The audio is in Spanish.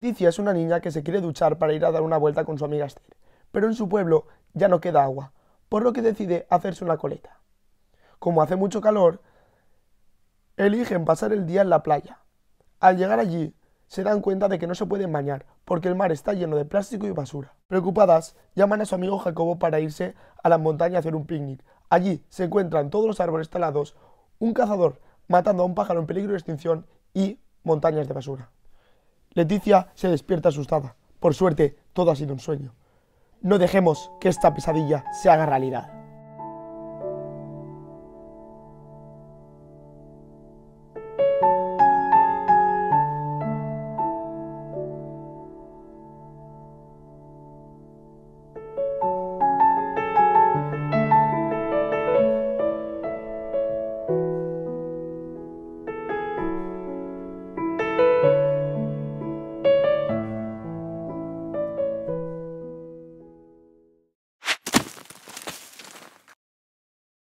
Ticia es una niña que se quiere duchar para ir a dar una vuelta con su amiga Esther, pero en su pueblo ya no queda agua, por lo que decide hacerse una coleta. Como hace mucho calor, eligen pasar el día en la playa. Al llegar allí, se dan cuenta de que no se pueden bañar, porque el mar está lleno de plástico y basura. Preocupadas, llaman a su amigo Jacobo para irse a la montaña a hacer un picnic. Allí se encuentran todos los árboles talados, un cazador matando a un pájaro en peligro de extinción y montañas de basura. Leticia se despierta asustada. Por suerte, todo ha sido un sueño. No dejemos que esta pesadilla se haga realidad.